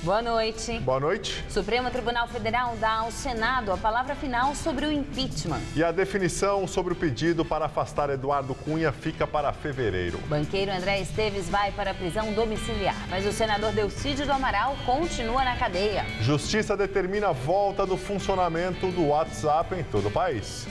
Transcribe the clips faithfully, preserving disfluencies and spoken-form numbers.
Boa noite. Boa noite. Supremo Tribunal Federal dá ao Senado a palavra final sobre o impeachment. E a definição sobre o pedido para afastar Eduardo Cunha fica para fevereiro. O banqueiro André Esteves vai para a prisão domiciliar, mas o senador Delcídio do Amaral continua na cadeia. Justiça determina a volta do funcionamento do WhatsApp em todo o país.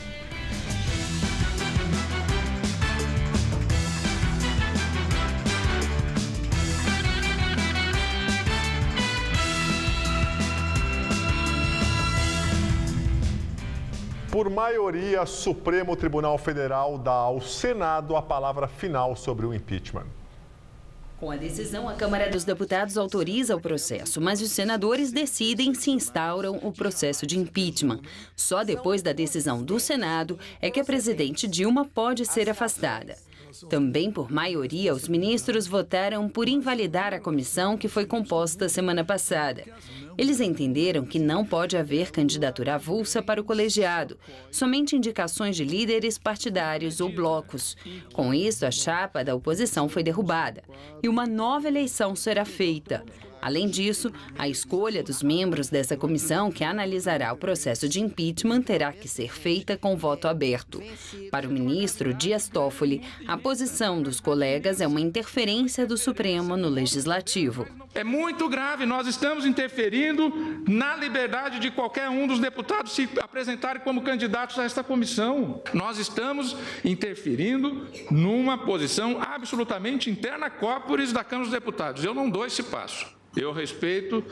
Por maioria, Supremo Tribunal Federal dá ao Senado a palavra final sobre o impeachment. Com a decisão, a Câmara dos Deputados autoriza o processo, mas os senadores decidem se instauram o processo de impeachment. Só depois da decisão do Senado é que a presidente Dilma pode ser afastada. Também por maioria, os ministros votaram por invalidar a comissão que foi composta semana passada. Eles entenderam que não pode haver candidatura avulsa para o colegiado, somente indicações de líderes partidários ou blocos. Com isso, a chapa da oposição foi derrubada e uma nova eleição será feita. Além disso, a escolha dos membros dessa comissão que analisará o processo de impeachment terá que ser feita com voto aberto. Para o ministro Dias Toffoli, a posição dos colegas é uma interferência do Supremo no Legislativo. É muito grave, nós estamos interferindo na liberdade de qualquer um dos deputados se apresentarem como candidatos a esta comissão. Nós estamos interferindo numa posição absolutamente interna corporis da Câmara dos Deputados. Eu não dou esse passo. Eu respeito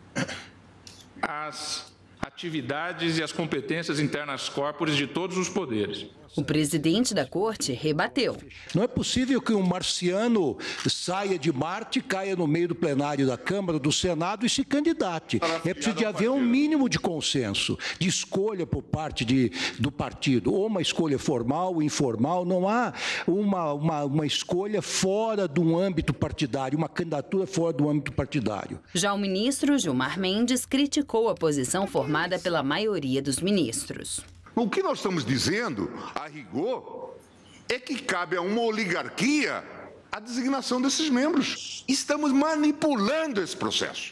as atividades e as competências internas corporis de todos os poderes. O presidente da corte rebateu. Não é possível que um marciano saia de Marte, caia no meio do plenário da Câmara, do Senado e se candidate. É preciso haver um mínimo de consenso, de escolha por parte de, do partido, ou uma escolha formal ou informal. Não há uma, uma, uma escolha fora do âmbito partidário, uma candidatura fora do âmbito partidário. Já o ministro Gilmar Mendes criticou a posição formada pela maioria dos ministros. O que nós estamos dizendo, a rigor, é que cabe a uma oligarquia a designação desses membros. Estamos manipulando esse processo.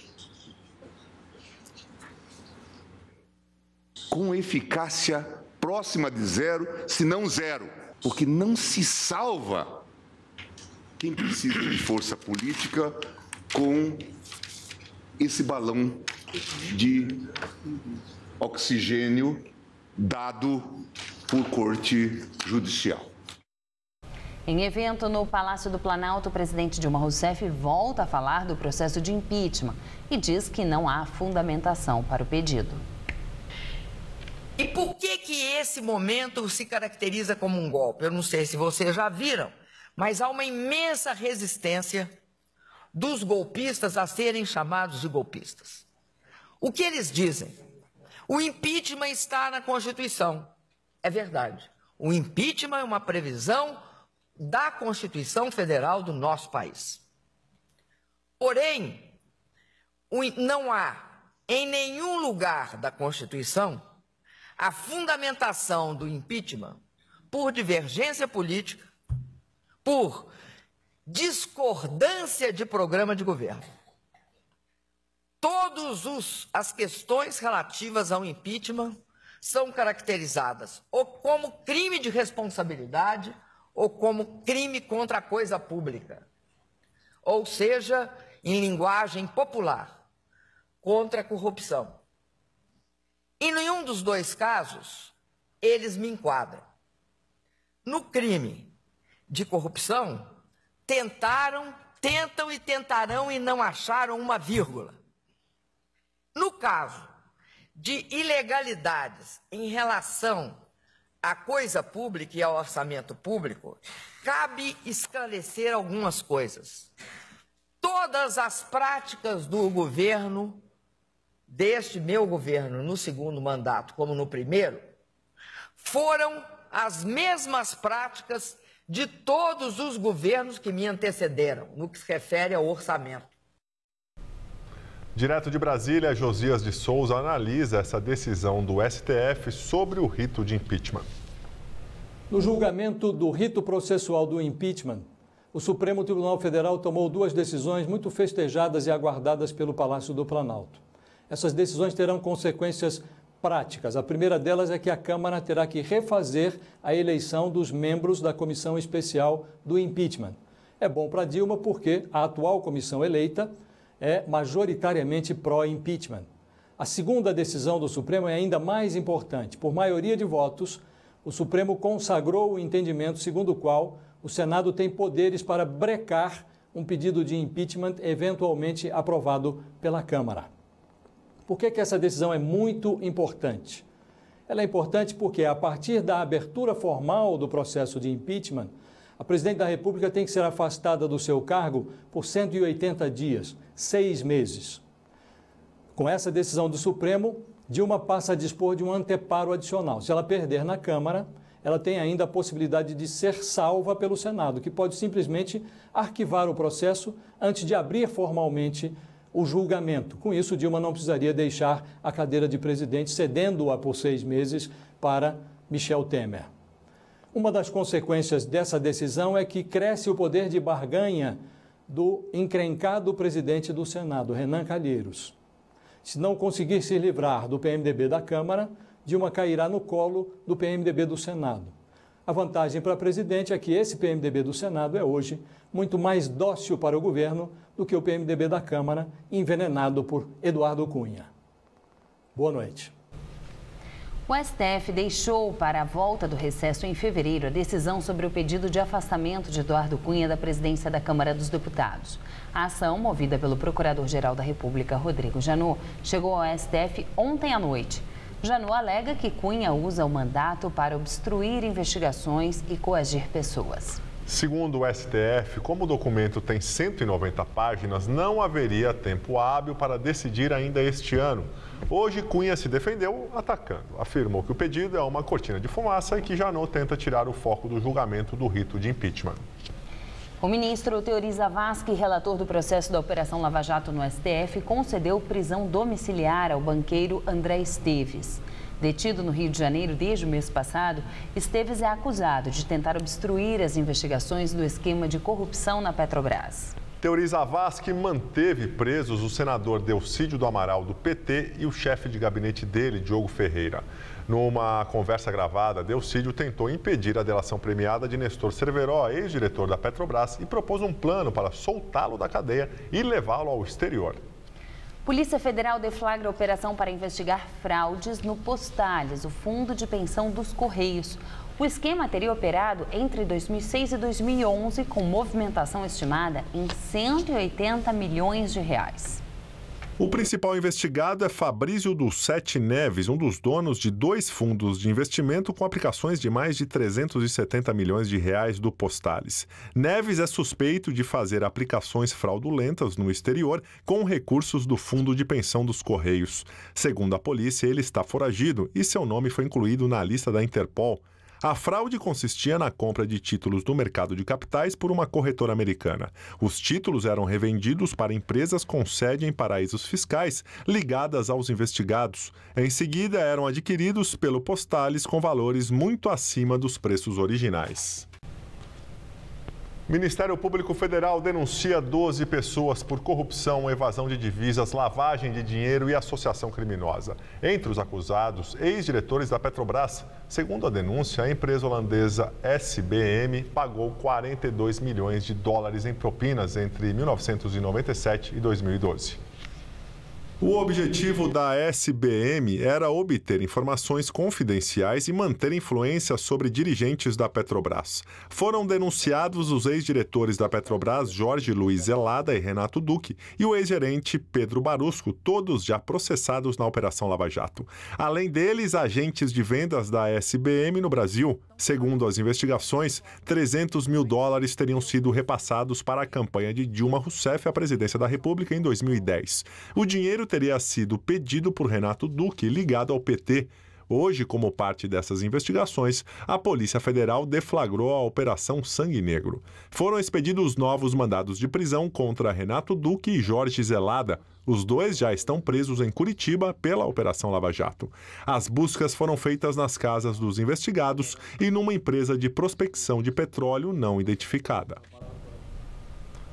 Com eficácia próxima de zero, se não zero. Porque não se salva quem precisa de força política com esse balão de oxigênio dado por corte judicial. Em evento no Palácio do Planalto, o presidente Dilma Rousseff volta a falar do processo de impeachment e diz que não há fundamentação para o pedido. E por que que esse momento se caracteriza como um golpe? Eu não sei se vocês já viram, mas há uma imensa resistência dos golpistas a serem chamados de golpistas. O que eles dizem? O impeachment está na Constituição. É verdade. O impeachment é uma previsão da Constituição Federal do nosso país. Porém, não há em nenhum lugar da Constituição a fundamentação do impeachment por divergência política, por discordância de programa de governo. Todas as questões relativas ao impeachment são caracterizadas ou como crime de responsabilidade ou como crime contra a coisa pública. Ou seja, em linguagem popular, contra a corrupção. Em nenhum dos dois casos, eles me enquadram. No crime de corrupção, tentaram, tentam e tentarão e não acharam uma vírgula. No caso de ilegalidades em relação à coisa pública e ao orçamento público, cabe esclarecer algumas coisas. Todas as práticas do governo, deste meu governo no segundo mandato como no primeiro, foram as mesmas práticas de todos os governos que me antecederam, no que se refere ao orçamento. Direto de Brasília, Josias de Souza analisa essa decisão do S T F sobre o rito de impeachment. No julgamento do rito processual do impeachment, O Supremo Tribunal Federal tomou duas decisões muito festejadas e aguardadas pelo Palácio do Planalto. Essas decisões terão consequências práticas. A primeira delas é que a Câmara terá que refazer a eleição dos membros da comissão especial do impeachment. É bom para Dilma porque a atual comissão eleita é majoritariamente pró-impeachment. A segunda decisão do Supremo é ainda mais importante. Por maioria de votos, o Supremo consagrou o entendimento segundo o qual o Senado tem poderes para brecar um pedido de impeachment eventualmente aprovado pela Câmara. Por que que essa decisão é muito importante? Ela é importante porque, a partir da abertura formal do processo de impeachment, a presidente da República tem que ser afastada do seu cargo por cento e oitenta dias, seis meses. Com essa decisão do Supremo, Dilma passa a dispor de um anteparo adicional. Se ela perder na Câmara, ela tem ainda a possibilidade de ser salva pelo Senado, que pode simplesmente arquivar o processo antes de abrir formalmente o julgamento. Com isso, Dilma não precisaria deixar a cadeira de presidente, cedendo-a por seis meses para Michel Temer. Uma das consequências dessa decisão é que cresce o poder de barganha do encrencado presidente do Senado, Renan Calheiros. Se não conseguir se livrar do P M D B da Câmara, Dilma cairá no colo do P M D B do Senado. A vantagem para a presidente é que esse P M D B do Senado é hoje muito mais dócil para o governo do que o P M D B da Câmara, envenenado por Eduardo Cunha. Boa noite. O S T F deixou para a volta do recesso em fevereiro a decisão sobre o pedido de afastamento de Eduardo Cunha da presidência da Câmara dos Deputados. A ação, movida pelo Procurador-Geral da República, Rodrigo Janot, chegou ao S T F ontem à noite. Janot alega que Cunha usa o mandato para obstruir investigações e coagir pessoas. Segundo o S T F, como o documento tem cento e noventa páginas, não haveria tempo hábil para decidir ainda este ano. Hoje, Cunha se defendeu atacando. Afirmou que o pedido é uma cortina de fumaça e que Janot tenta tirar o foco do julgamento do rito de impeachment. O ministro Teori Zavascki, relator do processo da Operação Lava Jato no S T F, concedeu prisão domiciliar ao banqueiro André Esteves. Detido no Rio de Janeiro desde o mês passado, Esteves é acusado de tentar obstruir as investigações do esquema de corrupção na Petrobras. Teori Zavascki manteve presos o senador Delcídio do Amaral, do P T, e o chefe de gabinete dele, Diogo Ferreira. Numa conversa gravada, Delcídio tentou impedir a delação premiada de Nestor Cerveró, ex-diretor da Petrobras, e propôs um plano para soltá-lo da cadeia e levá-lo ao exterior. Polícia Federal deflagra operação para investigar fraudes no Postales, o fundo de pensão dos Correios. O esquema teria operado entre dois mil e seis e dois mil e onze, com movimentação estimada em cento e oitenta milhões de reais. O principal investigado é Fabrício dos Sete Neves, um dos donos de dois fundos de investimento com aplicações de mais de trezentos e setenta milhões de reais do Postales. Neves é suspeito de fazer aplicações fraudulentas no exterior com recursos do Fundo de Pensão dos Correios. Segundo a polícia, ele está foragido e seu nome foi incluído na lista da Interpol. A fraude consistia na compra de títulos do mercado de capitais por uma corretora americana. Os títulos eram revendidos para empresas com sede em paraísos fiscais ligadas aos investigados. Em seguida, eram adquiridos pelo Postales com valores muito acima dos preços originais. Ministério Público Federal denuncia doze pessoas por corrupção, evasão de divisas, lavagem de dinheiro e associação criminosa. Entre os acusados, ex-diretores da Petrobras. Segundo a denúncia, a empresa holandesa S B M pagou quarenta e dois milhões de dólares em propinas entre mil novecentos e noventa e sete e dois mil e doze. O objetivo da S B M era obter informações confidenciais e manter influência sobre dirigentes da Petrobras. Foram denunciados os ex-diretores da Petrobras, Jorge Luiz Zelada e Renato Duque, e o ex-gerente Pedro Barusco, todos já processados na Operação Lava Jato. Além deles, agentes de vendas da S B M no Brasil. Segundo as investigações, trezentos mil dólares teriam sido repassados para a campanha de Dilma Rousseff à presidência da República em dois mil e dez. O dinheiro teria sido pedido por Renato Duque, ligado ao P T. Hoje, como parte dessas investigações, a Polícia Federal deflagrou a Operação Sangue Negro. Foram expedidos novos mandados de prisão contra Renato Duque e Jorge Zelada. Os dois já estão presos em Curitiba pela Operação Lava Jato. As buscas foram feitas nas casas dos investigados e numa empresa de prospecção de petróleo não identificada.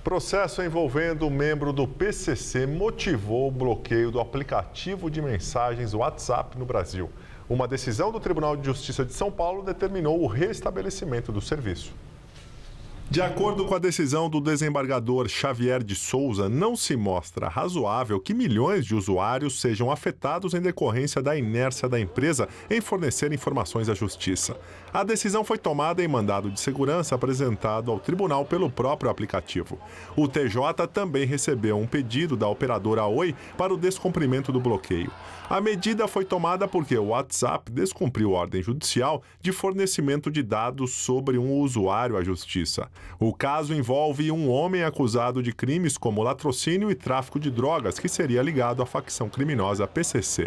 Processo envolvendo um membro do P C C motivou o bloqueio do aplicativo de mensagens WhatsApp no Brasil. Uma decisão do Tribunal de Justiça de São Paulo determinou o restabelecimento do serviço. De acordo com a decisão do desembargador Xavier de Souza, não se mostra razoável que milhões de usuários sejam afetados em decorrência da inércia da empresa em fornecer informações à Justiça. A decisão foi tomada em mandado de segurança apresentado ao tribunal pelo próprio aplicativo. O T J também recebeu um pedido da operadora Oi para o descumprimento do bloqueio. A medida foi tomada porque o WhatsApp descumpriu ordem judicial de fornecimento de dados sobre um usuário à Justiça. O caso envolve um homem acusado de crimes como latrocínio e tráfico de drogas, que seria ligado à facção criminosa P C C.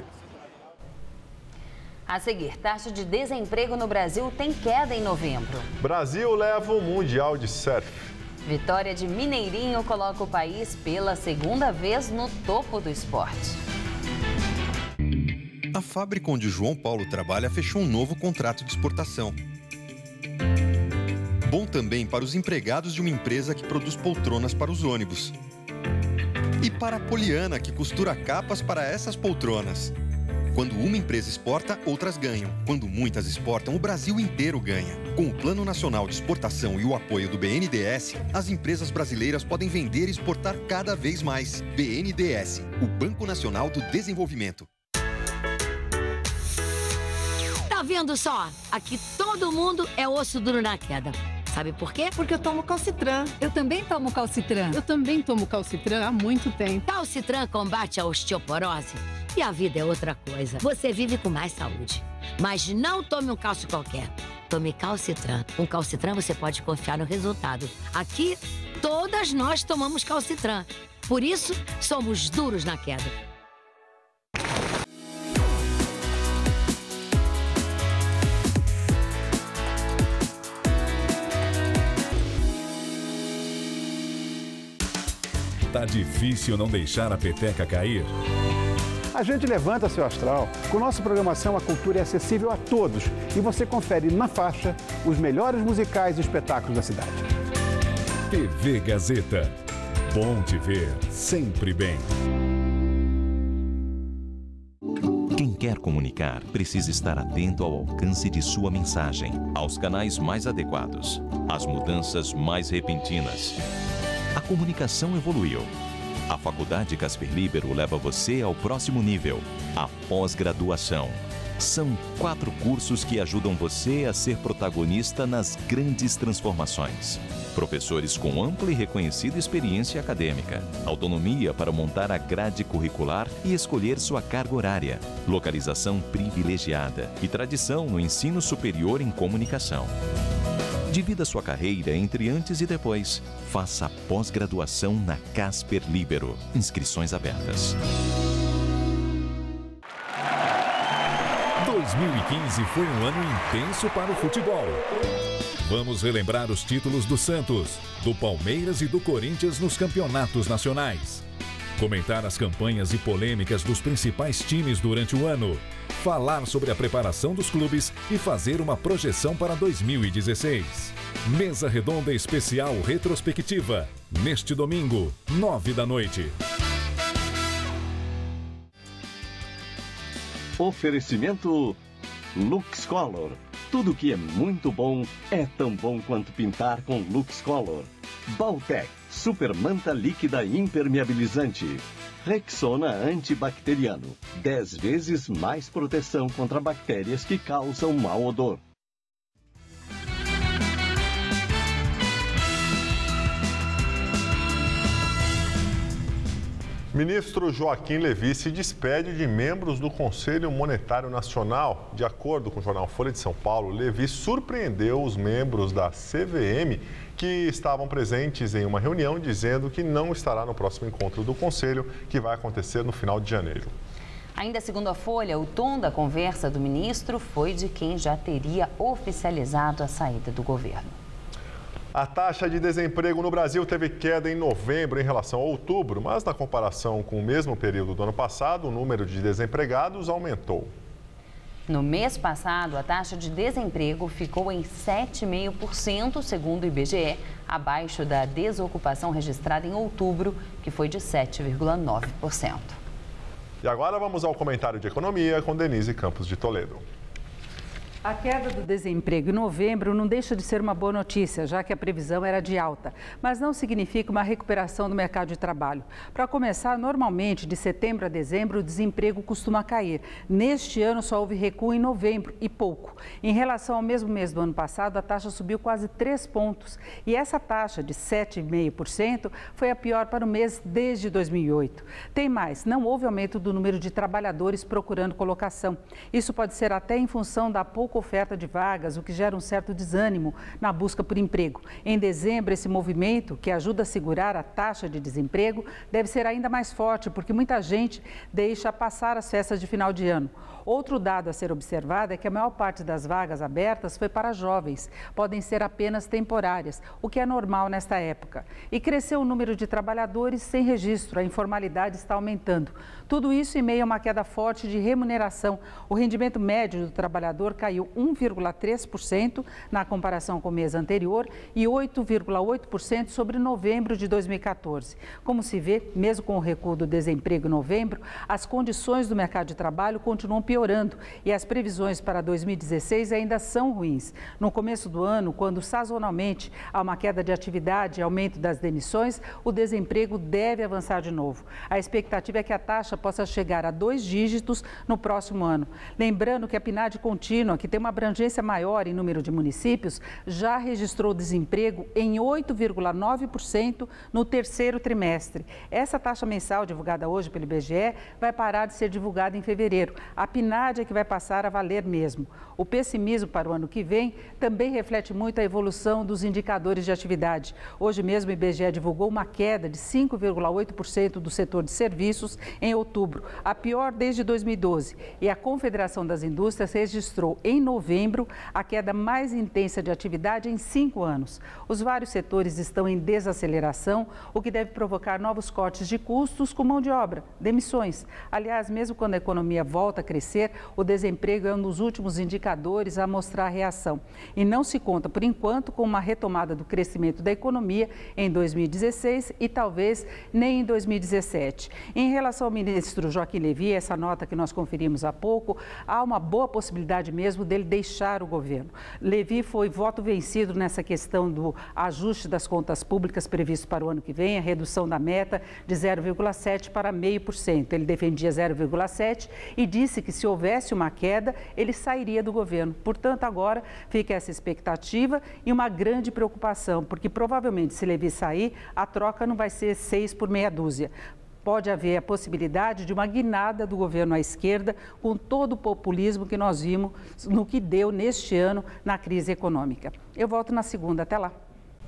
A seguir, taxa de desemprego no Brasil tem queda em novembro. Brasil leva o Mundial de Surf. Vitória de Mineirinho coloca o país pela segunda vez no topo do esporte. A fábrica onde João Paulo trabalha fechou um novo contrato de exportação. Bom também para os empregados de uma empresa que produz poltronas para os ônibus. E para a Poliana, que costura capas para essas poltronas. Quando uma empresa exporta, outras ganham. Quando muitas exportam, o Brasil inteiro ganha. Com o Plano Nacional de Exportação e o apoio do B N D E S, as empresas brasileiras podem vender e exportar cada vez mais. B N D E S, o Banco Nacional do Desenvolvimento. Tá vendo só? Aqui todo mundo é osso duro na queda. Sabe por quê? Porque eu tomo Calcitran. Eu também tomo Calcitran. Eu também tomo Calcitran há muito tempo. Calcitran combate a osteoporose e a vida é outra coisa. Você vive com mais saúde. Mas não tome um cálcio qualquer. Tome Calcitran. Com Calcitran você pode confiar no resultado. Aqui, todas nós tomamos Calcitran. Por isso, somos duros na queda. Tá difícil não deixar a peteca cair? A gente levanta seu astral. Com nossa programação, a cultura é acessível a todos e você confere na faixa os melhores musicais e espetáculos da cidade. T V Gazeta. Bom te ver, sempre bem. Quem quer comunicar precisa estar atento ao alcance de sua mensagem, aos canais mais adequados, às mudanças mais repentinas. A comunicação evoluiu. A Faculdade Casper Libero leva você ao próximo nível, a pós-graduação. São quatro cursos que ajudam você a ser protagonista nas grandes transformações. Professores com ampla e reconhecida experiência acadêmica, autonomia para montar a grade curricular e escolher sua carga horária, localização privilegiada e tradição no ensino superior em comunicação. Divida sua carreira entre antes e depois. Faça a pós-graduação na Casper Libero. Inscrições abertas. dois mil e quinze foi um ano intenso para o futebol. Vamos relembrar os títulos do Santos, do Palmeiras e do Corinthians nos campeonatos nacionais. Comentar as campanhas e polêmicas dos principais times durante o ano. Falar sobre a preparação dos clubes e fazer uma projeção para dois mil e dezesseis. Mesa Redonda Especial Retrospectiva, neste domingo, nove da noite. Oferecimento LuxColor. Tudo que é muito bom é tão bom quanto pintar com LuxColor. Baltec, super manta líquida impermeabilizante. Rexona antibacteriano, dez vezes mais proteção contra bactérias que causam mau odor. Ministro Joaquim Levy se despede de membros do Conselho Monetário Nacional. De acordo com o jornal Folha de São Paulo, Levy surpreendeu os membros da C V M que estavam presentes em uma reunião, dizendo que não estará no próximo encontro do Conselho, que vai acontecer no final de janeiro. Ainda segundo a Folha, o tom da conversa do ministro foi de quem já teria oficializado a saída do governo. A taxa de desemprego no Brasil teve queda em novembro em relação a outubro, mas na comparação com o mesmo período do ano passado, o número de desempregados aumentou. No mês passado, a taxa de desemprego ficou em sete vírgula cinco por cento, segundo o I B G E, abaixo da desocupação registrada em outubro, que foi de sete vírgula nove por cento. E agora vamos ao comentário de economia com Denise Campos de Toledo. A queda do desemprego em novembro não deixa de ser uma boa notícia, já que a previsão era de alta, mas não significa uma recuperação do mercado de trabalho. Para começar, normalmente, de setembro a dezembro, o desemprego costuma cair. Neste ano, só houve recuo em novembro, e pouco. Em relação ao mesmo mês do ano passado, a taxa subiu quase três pontos. E essa taxa de sete vírgula cinco por cento foi a pior para o mês desde dois mil e oito. Tem mais, não houve aumento do número de trabalhadores procurando colocação. Isso pode ser até em função da pouca oferta de vagas, o que gera um certo desânimo na busca por emprego. Em dezembro, esse movimento, que ajuda a segurar a taxa de desemprego, deve ser ainda mais forte, porque muita gente deixa passar as festas de final de ano. Outro dado a ser observado é que a maior parte das vagas abertas foi para jovens. Podem ser apenas temporárias, o que é normal nesta época. E cresceu o número de trabalhadores sem registro, a informalidade está aumentando. Tudo isso em meio a uma queda forte de remuneração. O rendimento médio do trabalhador caiu um vírgula três por cento na comparação com o mês anterior e oito vírgula oito por cento sobre novembro de dois mil e quatorze. Como se vê, mesmo com o recuo do desemprego em novembro, as condições do mercado de trabalho continuam piorando e as previsões para dois mil e dezesseis ainda são ruins. No começo do ano, quando sazonalmente há uma queda de atividade e aumento das demissões, o desemprego deve avançar de novo. A expectativa é que a taxa possa chegar a dois dígitos no próximo ano. Lembrando que a P N A D contínua, que tem uma abrangência maior em número de municípios, já registrou desemprego em oito vírgula nove por cento no terceiro trimestre. Essa taxa mensal divulgada hoje pelo I B G E vai parar de ser divulgada em fevereiro. A P N A D é que vai passar a valer mesmo. O pessimismo para o ano que vem também reflete muito a evolução dos indicadores de atividade. Hoje mesmo o I B G E divulgou uma queda de cinco vírgula oito por cento do setor de serviços em outubro, a pior desde dois mil e doze. E a Confederação das Indústrias registrou em novembro a queda mais intensa de atividade em cinco anos. Os vários setores estão em desaceleração, o que deve provocar novos cortes de custos com mão de obra, demissões. Aliás, mesmo quando a economia volta a crescer, o desemprego é um dos últimos indicadores a mostrar reação. E não se conta, por enquanto, com uma retomada do crescimento da economia em dois mil e dezesseis e talvez nem em dois mil e dezessete. Em relação ao ministro Joaquim Levy, essa nota que nós conferimos há pouco, há uma boa possibilidade mesmo dele deixar o governo. Levy foi voto vencido nessa questão do ajuste das contas públicas previsto para o ano que vem, a redução da meta de zero vírgula sete para zero vírgula cinco por cento. Ele defendia zero vírgula sete e disse que se houvesse uma queda, ele sairia do governo. Portanto, agora fica essa expectativa e uma grande preocupação, porque provavelmente se Levy sair, a troca não vai ser seis por meia dúzia. Pode haver a possibilidade de uma guinada do governo à esquerda com todo o populismo que nós vimos no que deu neste ano na crise econômica. Eu volto na segunda. Até lá.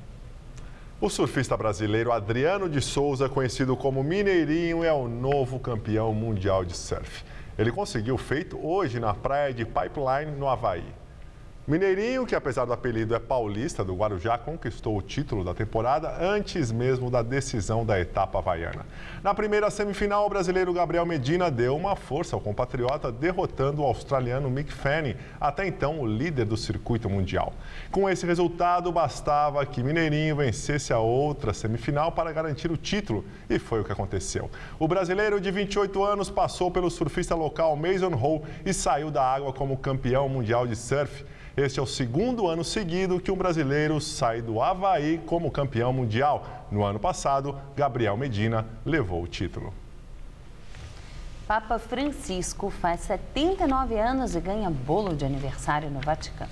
O surfista brasileiro Adriano de Souza, conhecido como Mineirinho, é o novo campeão mundial de surf. Ele conseguiu o feito hoje na praia de Pipeline, no Havaí. Mineirinho, que apesar do apelido é paulista do Guarujá, conquistou o título da temporada antes mesmo da decisão da etapa havaiana. Na primeira semifinal, o brasileiro Gabriel Medina deu uma força ao compatriota, derrotando o australiano Mick Fanning, até então o líder do circuito mundial. Com esse resultado, bastava que Mineirinho vencesse a outra semifinal para garantir o título, e foi o que aconteceu. O brasileiro de vinte e oito anos passou pelo surfista local Mason Hall e saiu da água como campeão mundial de surf. Este é o segundo ano seguido que um brasileiro sai do Havaí como campeão mundial. No ano passado, Gabriel Medina levou o título. Papa Francisco faz setenta e nove anos e ganha bolo de aniversário no Vaticano.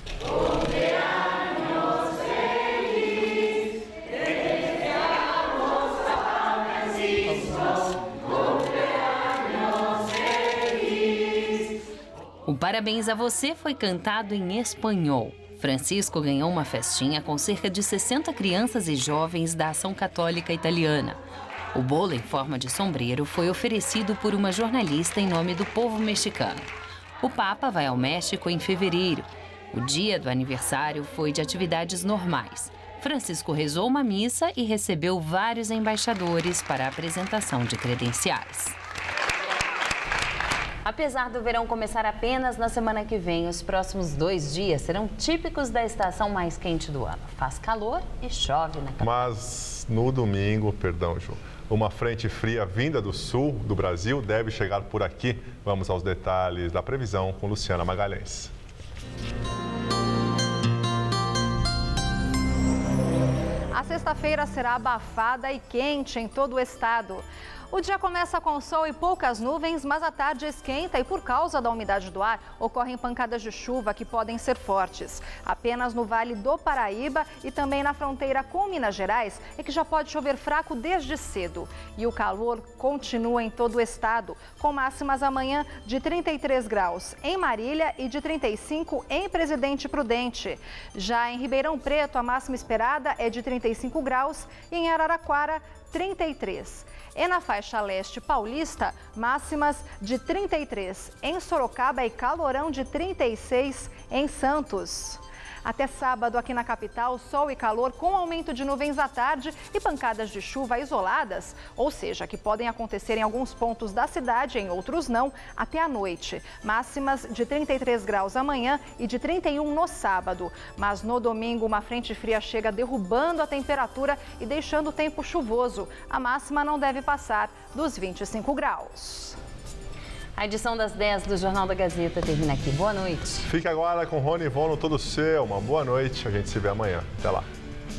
O Parabéns a Você foi cantado em espanhol. Francisco ganhou uma festinha com cerca de sessenta crianças e jovens da Ação Católica Italiana. O bolo em forma de sombreiro foi oferecido por uma jornalista em nome do povo mexicano. O Papa vai ao México em fevereiro. O dia do aniversário foi de atividades normais. Francisco rezou uma missa e recebeu vários embaixadores para a apresentação de credenciais. Apesar do verão começar apenas na semana que vem, os próximos dois dias serão típicos da estação mais quente do ano. Faz calor e chove na capital. Mas no domingo, perdão, Ju, uma frente fria vinda do sul do Brasil deve chegar por aqui. Vamos aos detalhes da previsão com Luciana Magalhães. A sexta-feira será abafada e quente em todo o estado. O dia começa com sol e poucas nuvens, mas a tarde esquenta e, por causa da umidade do ar, ocorrem pancadas de chuva que podem ser fortes. Apenas no Vale do Paraíba e também na fronteira com Minas Gerais é que já pode chover fraco desde cedo. E o calor continua em todo o estado, com máximas amanhã de trinta e três graus em Marília e de trinta e cinco em Presidente Prudente. Já em Ribeirão Preto, a máxima esperada é de trinta e cinco graus e em Araraquara, trinta e três. E na faixa leste paulista, máximas de trinta e três em Sorocaba e calorão de trinta e seis em Santos. Até sábado, aqui na capital, sol e calor com aumento de nuvens à tarde e pancadas de chuva isoladas, ou seja, que podem acontecer em alguns pontos da cidade, em outros não, até a noite. Máximas de trinta e três graus amanhã e de trinta e um no sábado. Mas no domingo, uma frente fria chega derrubando a temperatura e deixando o tempo chuvoso. A máxima não deve passar dos vinte e cinco graus. A edição das dez do Jornal da Gazeta termina aqui. Boa noite. Fique agora com Rony e Von no Todo Seu. Uma boa noite. A gente se vê amanhã. Até lá.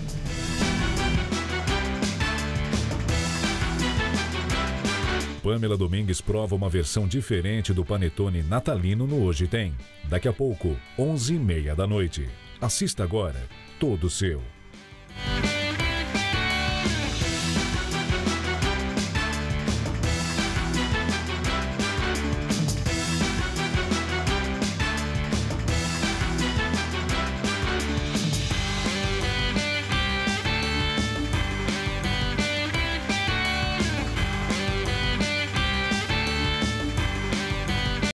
Pamela Domingues prova uma versão diferente do panetone natalino no Hoje Tem. Daqui a pouco, onze e meia da noite. Assista agora. Todo Seu.